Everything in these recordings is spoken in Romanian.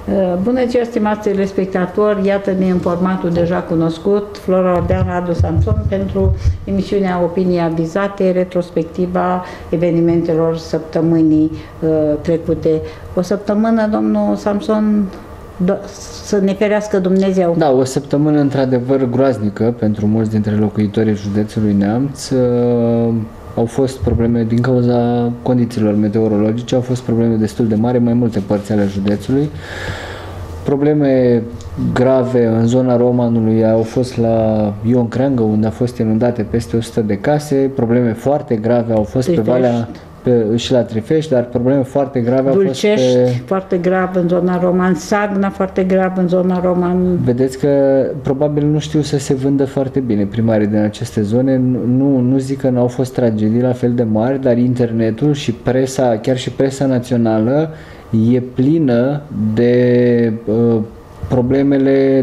Bună ziua, stimați telespectatori! Iată-ne în formatul deja cunoscut, Flora Ordean, Radu Samson, pentru emisiunea Opinii Avizate, retrospectiva evenimentelor săptămânii trecute. O săptămână, domnul Samson, să ne ferească Dumnezeu. Da, o săptămână într-adevăr groaznică pentru mulți dintre locuitorii județului Neamț. Au fost probleme din cauza condițiilor meteorologice, au fost probleme destul de mari în mai multe părți ale județului. Probleme grave în zona Romanului au fost la Ion Creangă, unde a fost inundate peste 100 de case. Probleme foarte grave au fost pe Valea și la Trifești, dar probleme foarte grave Dulcești, au fost pe... foarte grav în zona Roman, Sagna foarte grav în zona Roman. Vedeți că probabil nu știu să se vândă foarte bine primarii din aceste zone. Nu zic că nu au fost tragedii la fel de mari, dar internetul și presa, chiar și presa națională, e plină de problemele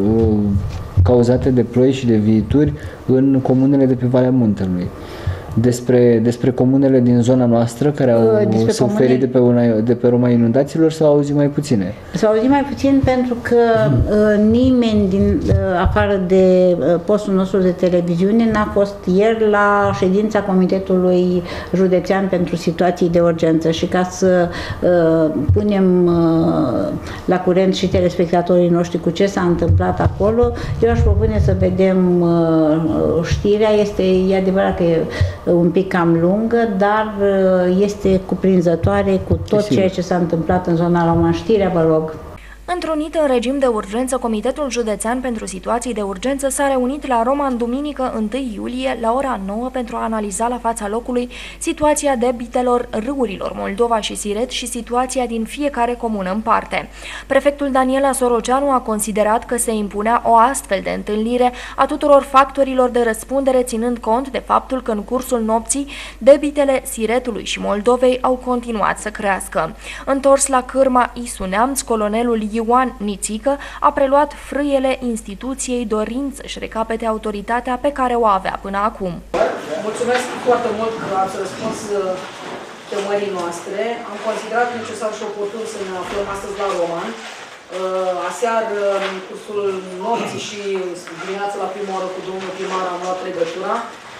cauzate de ploi și de viituri în comunele de pe Valea Muntelui. Despre comunele din zona noastră care au suferit de pe urma inundațiilor s-au auzit mai puține. S-au auzit mai puțin pentru că nimeni din afară de postul nostru de televiziune n-a fost ieri la ședința Comitetului Județean pentru Situații de Urgență și ca să punem la curent și telespectatorii noștri cu ce s-a întâmplat acolo, eu aș propune să vedem știrea. E adevărat că e un pic cam lungă, dar este cuprinzătoare cu tot ceea ce s-a întâmplat în zona Roman. Știrea, vă rog. Întrunit în regim de urgență, Comitetul Județean pentru Situații de Urgență s-a reunit la Roman duminică 1 iulie la ora 9 pentru a analiza la fața locului situația debitelor râurilor Moldova și Siret și situația din fiecare comună în parte. Prefectul Daniela Soroceanu a considerat că se impunea o astfel de întâlnire a tuturor factorilor de răspundere, ținând cont de faptul că în cursul nopții debitele Siretului și Moldovei au continuat să crească. Întors la cârma Isu Neamț, colonelul Ioan Nițică a preluat frâiele instituției dorind să-și recapete autoritatea pe care o avea până acum. Mulțumesc foarte mult că ați răspuns chemării noastre. Am considerat necesar și oportun să ne aflăm astăzi la Roman. Aseară, în cursul nopții și dimineața la prima oră cu domnul primar am luat legătura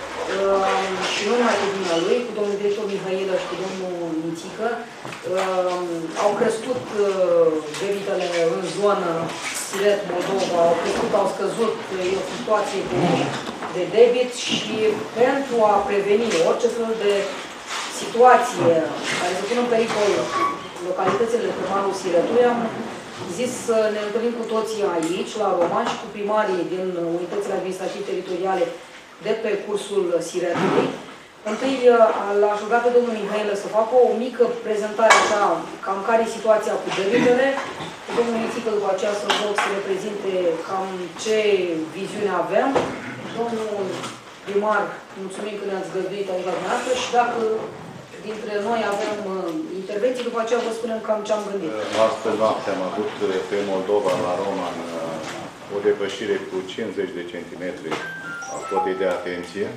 și nu numai cu dumnealui, cu domnul director Mihailă și cu domnul Nițică. Au crescut debitele în zonă Siret, Moldova, au crescut, au scăzut, e o situație de debit și pentru a preveni orice fel de situație care să pună în pericol localitățile de pe malul Siretului, am zis să ne întâlnim cu toții aici, la Roman, și cu primarii din unitățile administrative teritoriale de pe cursul Siretului. Întâi l-aș ruga pe domnul Mihailă să facă o mică prezentare așa, cam care e situația cu debitele. Domnul Nițică după aceea să-l rog să reprezinte cam ce viziune avem. Domnul primar, mulțumim că ne-ați găzduit aici la dumneavoastră și dacă dintre noi avem intervenții, după aceea vă spunem cam ce am gândit. Astăzi noapte am avut pe Moldova, la Roman, o depășire cu 50 de centimetri a cotei de atenție,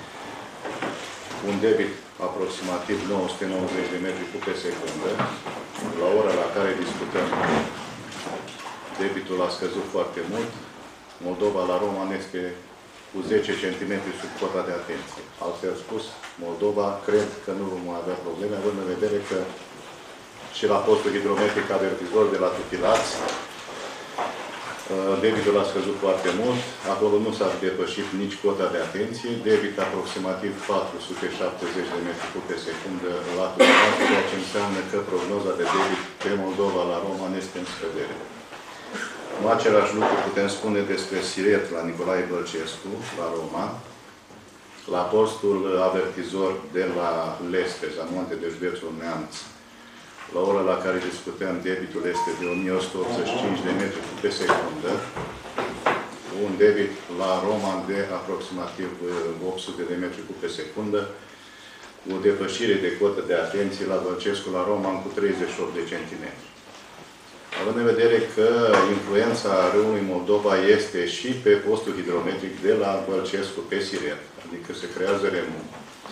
un debit aproximativ 990 de metri cub pe secundă. La ora la care discutăm, debitul a scăzut foarte mult. Moldova la Roman este cu 10 cm sub cota de atenție. Altfel spus, Moldova cred că nu vom avea probleme, având în vedere că și la postul hidrometric avertizor de la Tutilați, debitul a scăzut foarte mult, acolo nu s-a depășit nici cota de atenție, debit aproximativ 470 de metri cub pe secundă la Tutilați, ceea ce înseamnă că prognoza de debit pe Moldova la Roman este în scădere. Același lucru putem spune despre Siret la Nicolae Bălcescu, la Roman, la postul avertizor de la Lespez, Amonte de județul Neamț. La ora la care discutăm, debitul este de 1185 de metri pe secundă, un debit la Roman de aproximativ 800 de metri pe secundă, cu depășire de cotă de atenție la Bălcescu, la Roman, cu 38 de centimetri. Având în vedere că influența râului Moldova este și pe postul hidrometric de la Bălcescu pe Siret, adică se creează remul.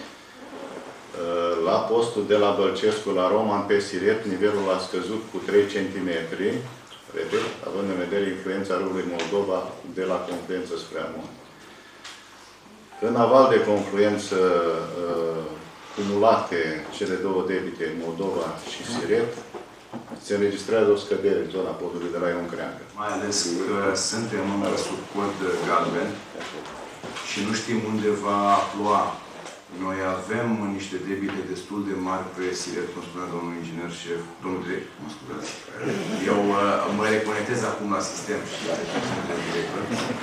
La postul de la Bălcescu la Roman pe Siret, nivelul a scăzut cu 3 cm repet, având în vedere influența râului Moldova de la confluență spre Amon. În aval de confluență cumulate cele două debite, Moldova și Siret, se înregistrează o scădere în zona podului de la Ion Creangă. Mai ales că suntem încă sub cod galben și nu știm unde va ploua. Noi avem niște debite destul de mari pe Siret, cum spunea domnul inginer șef, domnul director, mă scuzați. Eu mă reconectez acum la sistem și la director.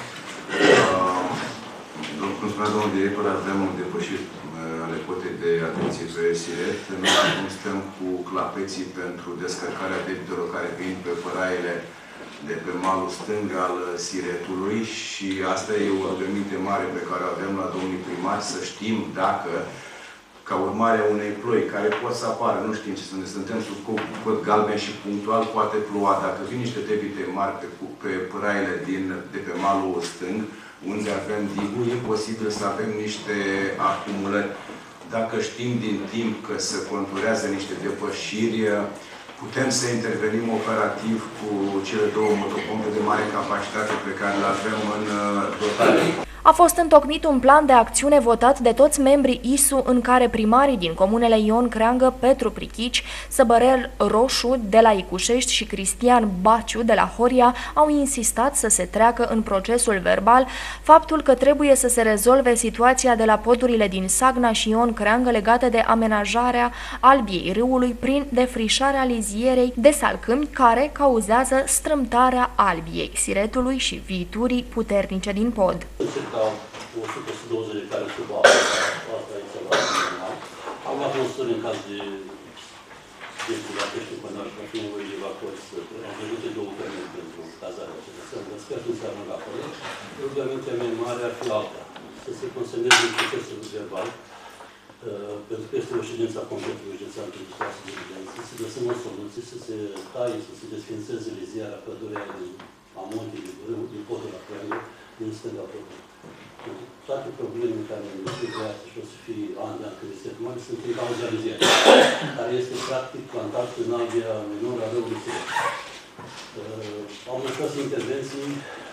Cum spunea domnul director, avem un depășit ale cotei de atenție pe Siret. Noi acum stăm cu clapeții pentru descărcarea debitelor care vin pe păraiele de pe malul stâng al Siretului și asta e o rugăminte mare pe care o avem la domnul primar, să știm dacă, ca urmare a unei ploi care pot să apară, nu știm ce suntem sub cod galben și punctual poate ploua, dacă vin niște debite mari pe păraiele de pe malul stâng, unde avem digul, e posibil să avem niște acumulări. Dacă știm din timp că se conturează niște depășiri, putem să intervenim operativ cu cele două motopompe de mare capacitate pe care le avem în dotare. A fost întocmit un plan de acțiune votat de toți membrii ISU în care primarii din comunele Ion Creangă, Petru Prichici, Săbărel Roșu de la Icușești și Cristian Baciu de la Horia au insistat să se treacă în procesul verbal faptul că trebuie să se rezolve situația de la podurile din Sagna și Ion Creangă legate de amenajarea albiei râului prin defrișarea lizierei de salcâmi care cauzează strâmtarea albiei Siretului și viiturii puternice din pod. Ca 120 de hectare sub apă, asta e ceva normal. Am luat măsuri în caz de la pește până și acum voi evacuări să am văzut de două permite pentru cazarea aceasta. Sper că se aruncă acolo. Rugămintea mea mare ar fi alta. Să se consemneze în procesul verbal, pentru că este o ședință a Comitetului Județean pentru situații de urgență, să găsim o soluție, să se taie, să se desfințeze liziara pădurea din Amonte, din podul la Creangă, din stânga problemă. Toate problemele care se creează și o să fie an de an când este mare sunt în cauza liziei, care este practic plantat în albia minoră a râului Siret. Au mai fost intervenții.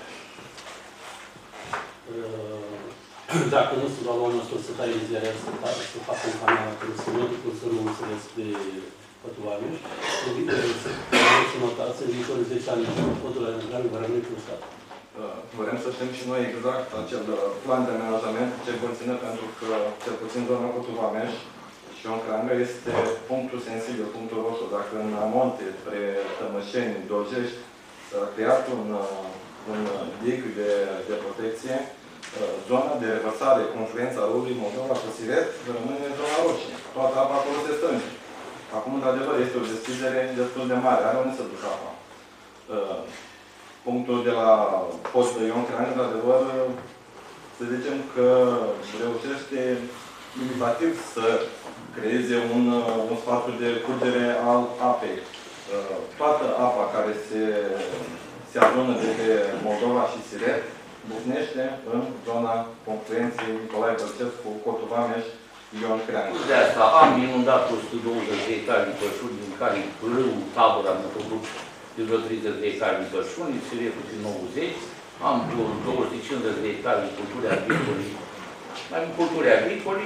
Dacă nu se va lua măsuri să taie liziarea, să facă un canal care să nu ducă să nu înțeles pe Pătuvameș, să notați în viitorul 10 ani, podurile în care va rămâne cu stat. Vrem să știm și noi exact acel plan de amenajament ce conține, pentru că, cel puțin zona Pătuvameș și Ion Creangă este punctul sensibil, punctul roșu. Dacă în Amonte, spre Tămășeni, Doljești, s-a creat un dig de protecție, zona de revărsare, confluența râului Moldova cu Siret, rămâne zona roșie. Toată apa acolo se strânge. Acum, într-adevăr, este o deschidere destul de mare. Are unde să ducă apa. Punctul de la post de Ion Creangă, într-adevăr, să zicem că reușește limitativ să creeze un spațiu de curgere al apei. Toată apa care se adună de pe Moldova și Siret bucnește în zona confluenței Nicolae Bălcescu, Cotuvameș, Ion Creangă. De asta am inundat 120 de hectare de pășuni, din care râul Tabăra, motogrup, de vreo 30 de hectare de pășuni, Siretul din 90, am 250 de hectare de culturi agricole, mai mult culturi agricole,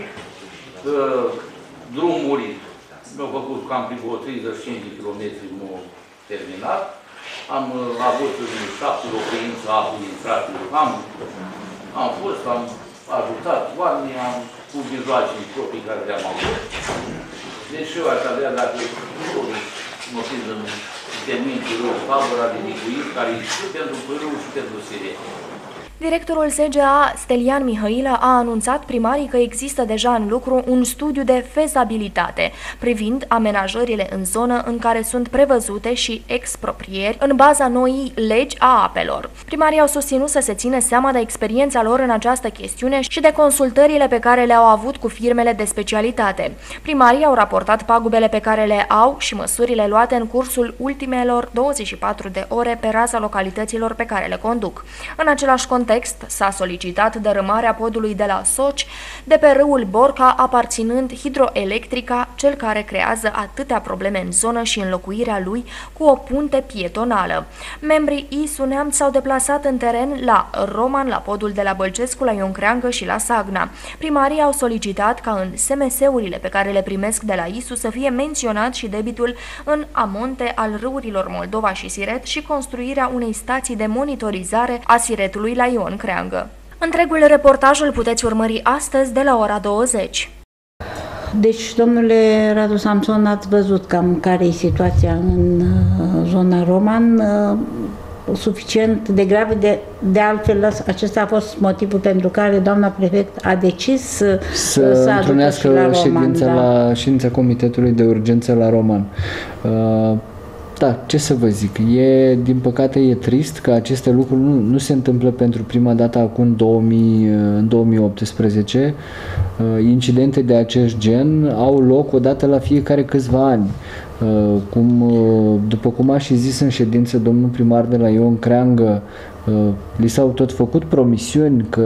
drumuri, mi-au făcut cam prin 35 de kilometri, nu terminat, am avut 7 locuințe, apă intrate, am fost, am ajutat oamenii, am cu mijloacele proprii care le-am avut. Deci eu aș avea, dacă mă fiind în termin cu râul Tabăra de Nicuit, care e și pentru râu și pentru Siret. Directorul SGA, Stelian Mihailă, a anunțat primarii că există deja în lucru un studiu de fezabilitate privind amenajările în zonă în care sunt prevăzute și exproprieri în baza noii legi a apelor. Primarii au susținut să se țină seama de experiența lor în această chestiune și de consultările pe care le-au avut cu firmele de specialitate. Primarii au raportat pagubele pe care le au și măsurile luate în cursul ultimelor 24 de ore pe raza localităților pe care le conduc. În același context, context s-a solicitat dărâmarea podului de la Soci de pe râul Borca, aparținând Hidroelectrica, cel care creează atâtea probleme în zonă, și înlocuirea lui cu o punte pietonală. Membrii ISU Neamț s-au deplasat în teren la Roman, la podul de la Bălcescu, la Ion Creangă și la Sagna. Primarii au solicitat ca în SMS-urile pe care le primesc de la ISU să fie menționat și debitul în amonte al râurilor Moldova și Siret și construirea unei stații de monitorizare a Siretului la Ion Creangă. Întregul reportaj îl puteți urmări astăzi de la ora 20. Deci, domnule Radu Samson, ați văzut cam care e situația în zona Roman, suficient de grave, de altfel acesta a fost motivul pentru care doamna prefect a decis să întrunească ședința Comitetului de Urgență la Roman. Da, ce să vă zic, din păcate e trist că aceste lucruri nu se întâmplă pentru prima dată acum în 2018. Incidente de acest gen au loc odată la fiecare câțiva ani. După cum a și zis în ședință domnul primar de la Ion Creangă, li s-au tot făcut promisiuni că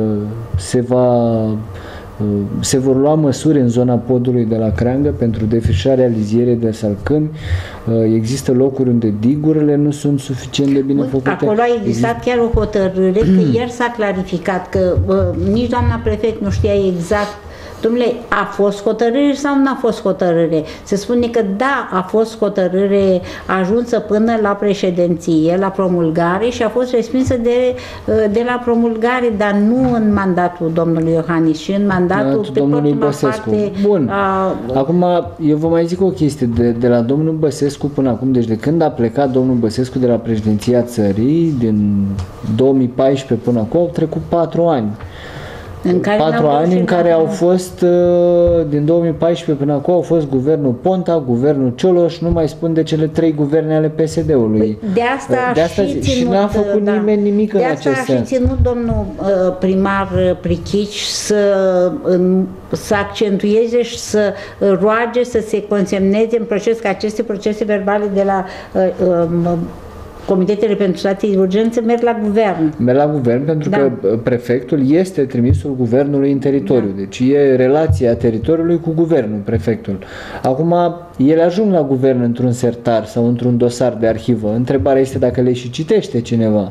se vor lua măsuri în zona podului de la Creangă pentru defrișarea lizierei de salcâmi. Există locuri unde digurile nu sunt suficient de bine făcute. Acolo a existat chiar o hotărâre că ieri s-a clarificat că nici doamna prefect nu știa exact. Dom'le, a fost hotărâre sau nu a fost hotărâre? Se spune că da, a fost hotărâre ajunsă până la președinție, la promulgare, și a fost respinsă de la promulgare, dar nu în mandatul domnului Iohannis, ci în mandatul domnului Băsescu. Bun. Acum, eu vă mai zic o chestie. De la domnul Băsescu până acum, deci de când a plecat domnul Băsescu de la președinția țării, din 2014 până acum, au trecut 4 ani. 4 ani în care au fost, din 2014 până acum, au fost guvernul Ponta, guvernul Cioloș, nu mai spun de cele 3 guverne ale PSD-ului. De asta și n-a făcut nimeni nimic în acest sens. De asta a și ținut domnul primar Prichici să accentueze și să roage să se consemneze în proces, că aceste procese verbale de la Comitetele pentru situații de urgență merg la guvern. Merg la guvern pentru că prefectul este trimisul guvernului în teritoriu. Deci e relația teritoriului cu guvernul, prefectul. Acum, ele ajung la guvern într-un sertar sau într-un dosar de arhivă. Întrebarea este dacă le și citește cineva.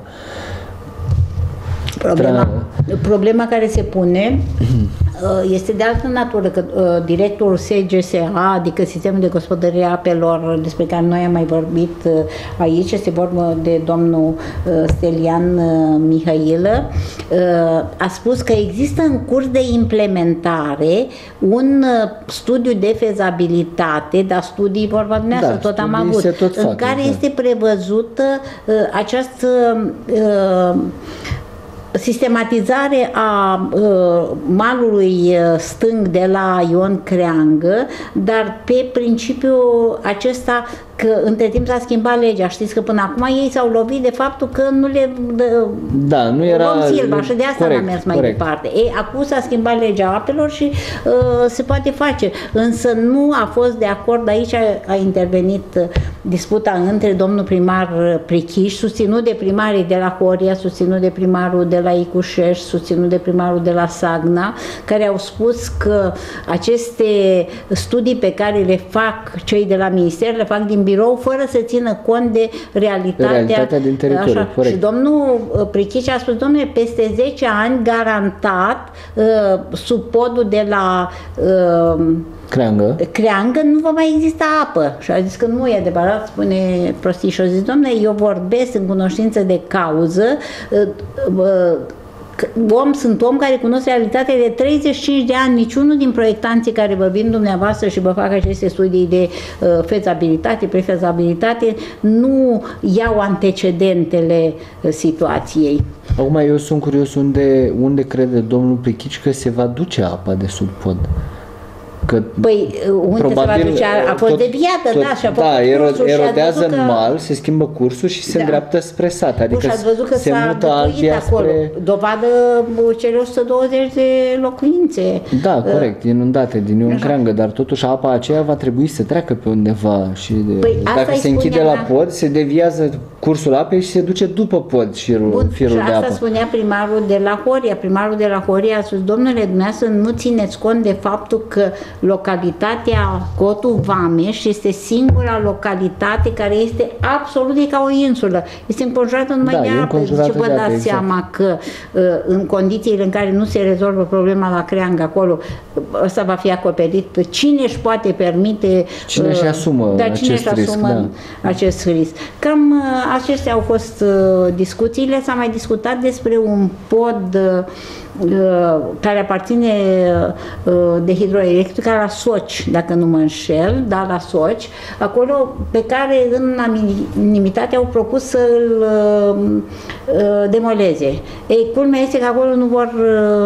Problema care se pune este de altă natură, că directorul SGSA, adică Sistemul de Gospodărire a Apelor, despre care noi am mai vorbit aici, este vorba de domnul Stelian Mihailă, a spus că există în curs de implementare un studiu de fezabilitate, dar studii vorba dumneavoastră, tot am avut, în care este prevăzută această sistematizare a malului stâng de la Ion Creangă, dar pe principiul acesta că între timp s-a schimbat legea. Știți că până acum ei s-au lovit de faptul că nu le nu era Silva, și de asta n-a mers mai departe. Acum s-a schimbat legea apelor și se poate face. Însă nu a fost de acord. Aici a intervenit disputa între domnul primar Prichiș, susținut de primarii de la Horia, susținut de primarul de la Icușeș, susținut de primarul de la Sagna, care au spus că aceste studii pe care le fac cei de la minister, le fac din birou, fără să țină cont de realitatea din teritoriu. Și domnul Prichici a spus, domnule, peste 10 ani garantat sub podul de la Creangă nu va mai exista apă. Și a zis că nu e adevărat, spune prostii. Și a zis, domnule, eu vorbesc în cunoștință de cauză, sunt om care cunosc realitatea de 35 de ani. Niciunul din proiectanții care vă vin dumneavoastră și vă fac aceste studii de fezabilitate, prefezabilitate, nu iau antecedentele situației. Acum eu sunt curios unde crede domnul Prichici că se va duce apa de sub pod. Păi, unde se va duce? A fost deviată, și a făcut erodează în mal, se schimbă cursul și se îndreaptă spre sat. Adică ați văzut că s-a dătuit acolo. Dovadă cele 120 de locuințe. Da, corect, inundate din Ion Creangă, dar totuși apa aceea va trebui să treacă pe undeva și dacă se închide la pod, se deviază cursul apei și se duce după pod firul și de asta apă. spunea primarul de la Horia. Primarul de la Horia a spus, domnule, dumneavoastră nu țineți cont de faptul că localitatea Cotul Vameș este singura localitate care este absolut ca o insulă. Este înconjurată numai de apă. Ce vă dați seama că în condițiile în care nu se rezolvă problema la Creangă acolo, ăsta va fi acoperit. Cine își poate permite... Cine își asumă acest risc? Cam acestea au fost discuțiile. S-a mai discutat despre un pod care aparține de hidroelectrică la Soci, dacă nu mă înșel, da, la Soci, acolo pe care în unanimitate au propus să-l demoleze. Ei, culmea este că acolo nu vor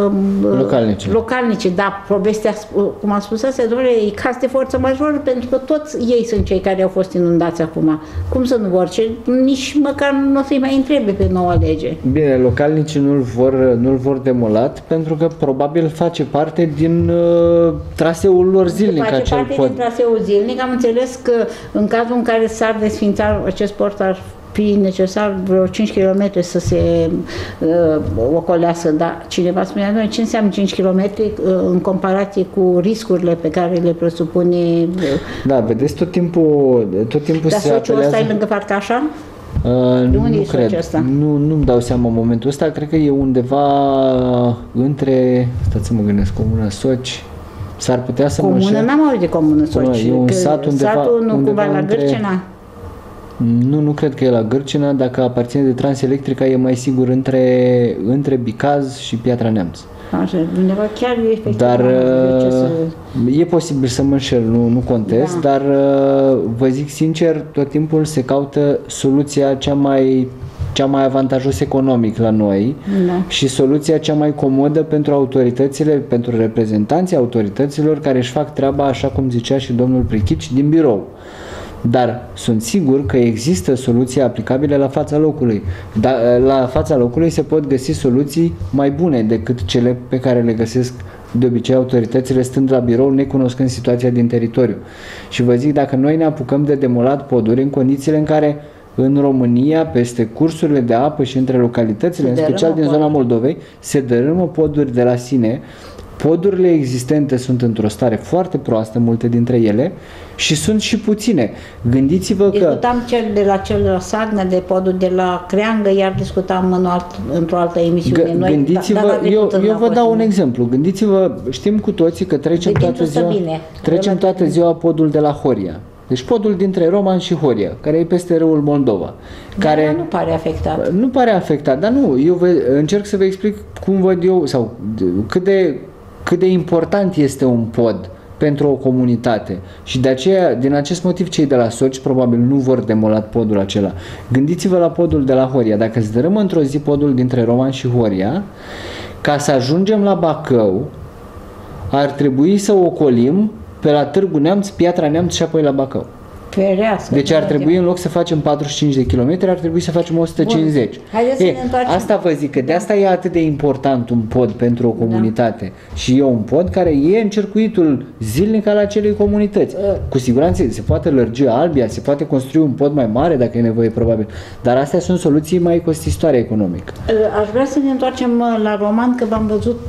localnici, da, povestea, cum am spus asta, domnule, e caz de forță majoră, pentru că toți ei sunt cei care au fost inundați acum. Cum să nu vor? Nici măcar nu o să-i mai întrebe pe noua lege. Bine, localnicii nu-l vor demola, pentru că probabil face parte din traseul lor zilnic. Face parte din traseul zilnic. Am înțeles că în cazul în care s-ar desfința acest port ar fi necesar vreo 5 km să se ocolească, dar cineva spunea, noi, ce înseamnă 5 km în comparație cu riscurile pe care le presupune... Da, vedeți, tot timpul dar se apelează... Dar ăsta e lângă Farcașa? Nu cred, nu-mi dau seama în momentul ăsta, cred că e undeva între, stați să mă gândesc, Comuna Soci, s-ar putea să Comună, n-am auzit de Comună Soci, e un sat undeva, satul nu undeva cumva la Gârcina? Nu cred că e la Gârcina, dacă aparține de Transelectrica e mai sigur între Bicaz și Piatra Neamț. Așa, undeva chiar efectiv. Dar e posibil să mă înșel, nu contest, dar vă zic sincer, tot timpul se caută soluția cea mai avantajos economic la noi și soluția cea mai comodă pentru autoritățile, pentru reprezentanții autorităților care își fac treaba, așa cum zicea și domnul Prichici, din birou. Dar sunt sigur că există soluții aplicabile la fața locului. Dar la fața locului se pot găsi soluții mai bune decât cele pe care le găsesc de obicei autoritățile stând la birou, necunoscând situația din teritoriu. Și vă zic, dacă noi ne apucăm de demolat poduri în condițiile în care în România, peste cursurile de apă și între localitățile, în special din zona Moldovei, se dărâmă poduri de la sine. Podurile existente sunt într-o stare foarte proastă, multe dintre ele, și sunt și puține. Gândiți-vă că... Discutam cel de la Sagnă, de podul de la Creangă, iar discutam într-o altă emisiune. Gândiți-vă, eu vă dau un exemplu. Gândiți-vă, știm cu toții că trecem toată ziua podul de la Horia. Deci podul dintre Roman și Horia, care e peste râul Moldova. Care nu pare afectat. Nu pare afectat, dar nu, eu încerc să vă explic cum văd eu, sau cât de important este un pod pentru o comunitate. Și de aceea, din acest motiv, cei de la Soci probabil nu vor demola podul acela. Gândiți-vă la podul de la Horia. Dacă se dărâmă într-o zi podul dintre Roman și Horia, ca să ajungem la Bacău, ar trebui să ocolim pe la Târgu Neamț, Piatra Neamț și apoi la Bacău. Ferească, deci ar trebui, în loc să facem 45 de kilometri, ar trebui să facem 150. Asta vă zic, că de asta e atât de important un pod pentru o comunitate. Și e un pod care e în circuitul zilnic al acelei comunități. Cu siguranță se poate lărgi Albia, se poate construi un pod mai mare dacă e nevoie, probabil. Dar astea sunt soluții mai costisitoare economic. Aș vrea să ne întoarcem la Roman, că v-am văzut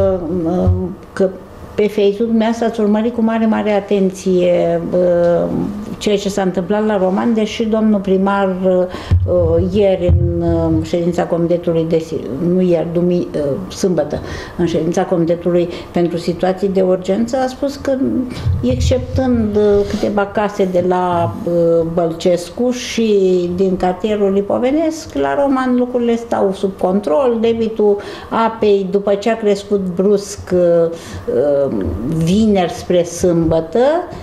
că pe Facebook dumneavoastră ați urmărit cu mare atenție ceea ce s-a întâmplat la Roman, deși domnul primar ieri în ședința Comitetului sâmbătă, în ședința Comitetului pentru situații de urgență, a spus că, exceptând câteva case de la Bălcescu și din cartierul Lipovenesc, la Roman lucrurile stau sub control, debitul apei, după ce a crescut brusc vineri spre sâmbătă,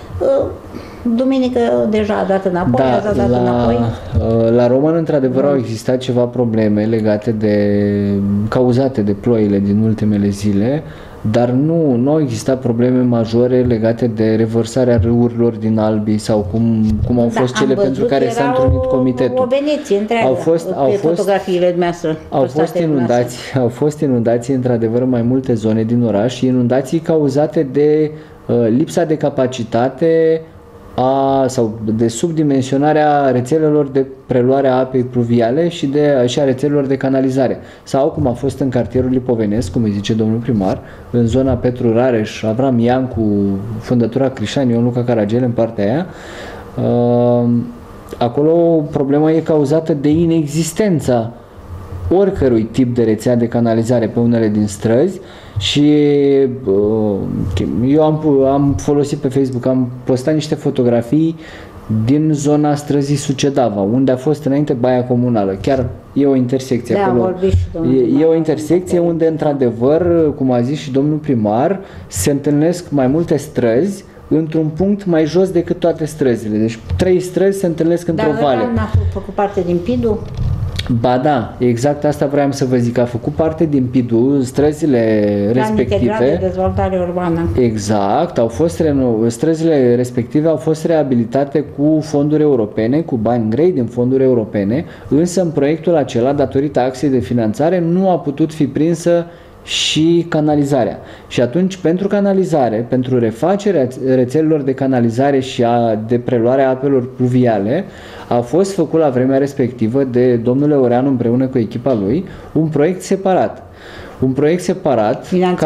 duminică deja a dat înapoi, a dat înapoi. La Roman, într-adevăr, au existat ceva probleme cauzate de ploile din ultimele zile, dar nu au existat probleme majore legate de revărsarea râurilor din Albii sau cum au fost cele pentru care s-a întrunit comitetul. O Veneție întreagă pe fotografiile dumneavoastră. Au fost inundații într-adevăr în mai multe zone din oraș, inundații cauzate de lipsa de capacitate sau de subdimensionarea rețelelor de preluare a apei pluviale și a rețelelor de canalizare. Sau cum a fost în cartierul Lipovenesc, cum îi zice domnul primar, în zona Petru Rareș, Avram Iancu, Fundătura Crișani, Ion Luca Caragel în partea aia. Acolo problema e cauzată de inexistența oricărui tip de rețea de canalizare pe unele din străzi și eu am folosit pe Facebook, am postat niște fotografii din zona străzii Sucedava, unde a fost înainte baia comunală. Chiar e o intersecție acolo. E o intersecție unde, într-adevăr, cum a zis și domnul primar, se întâlnesc mai multe străzi într-un punct mai jos decât toate străzile. Deci 3 străzi se întâlnesc într-o vale. Dar n-a făcut parte din PIDU? Ba da, exact asta vreau să vă zic, a făcut parte din PIDU, străzile respective. Plan de dezvoltare urbană. Exact, străzile respective au fost reabilitate cu fonduri europene, cu bani grei din fonduri europene, însă în proiectul acela, datorită axei de finanțare, nu a putut fi prinsă și canalizarea. Și atunci, pentru canalizare, pentru refacerea rețelelor de canalizare și de preluarea apelor pluviale, a fost făcut la vremea respectivă de domnul Eureanu împreună cu echipa lui un proiect separat. Un proiect separat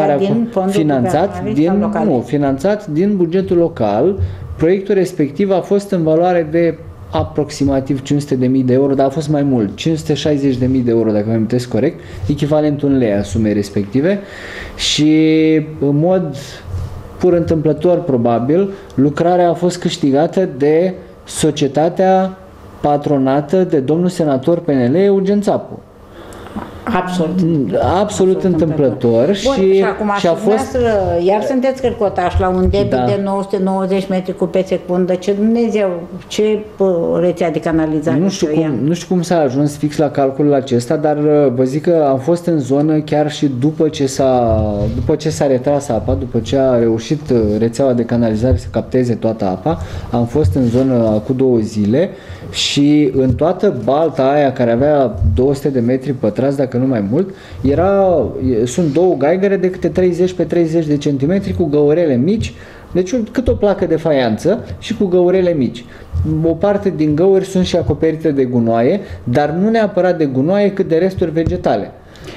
finanțat din bugetul local. Proiectul respectiv a fost în valoare de aproximativ 500.000 de euro, dar a fost mai mult, 560.000 de euro, dacă mă amintesc corect, echivalentul în lei a sumei respective, și în mod pur întâmplător, probabil, lucrarea a fost câștigată de societatea patronată de domnul senator PNL Eugen Țapu. Absolut întâmplător. Bun, și acum și a fost... Iar sunteți cărcotași la un debit de 990 metri cu pe secundă. Ce Dumnezeu, ce rețea de canalizare. Nu știu cum s-a ajuns fix la calculul acesta, dar vă zic că am fost în zonă chiar și după ce s-a retras apa, după ce a reușit rețeaua de canalizare să capteze toată apa, am fost în zonă cu 2 zile și în toată balta aia, care avea 200 de metri pătrați, dacă nu mai mult, sunt 2 gaigăre de câte 30 pe 30 de centimetri cu găurele mici, deci cât o placă de faianță și cu găurele mici. O parte din găuri sunt și acoperite de gunoaie, dar nu neapărat de gunoaie, cât de resturi vegetale.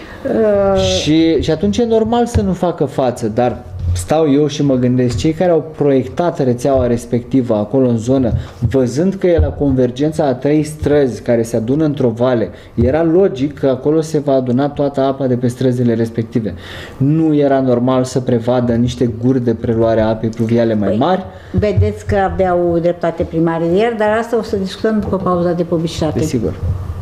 Și atunci e normal să nu facă față, dar stau eu și mă gândesc, cei care au proiectat rețeaua respectivă acolo în zonă, văzând că e la convergența a 3 străzi care se adună într-o vale, era logic că acolo se va aduna toată apa de pe străzile respective. Nu era normal să prevadă niște guri de preluare a apei pluviale mai mari? Vedeți că aveau dreptate primarii de ieri, dar asta o să discutăm după pauza de publicitate. Desigur.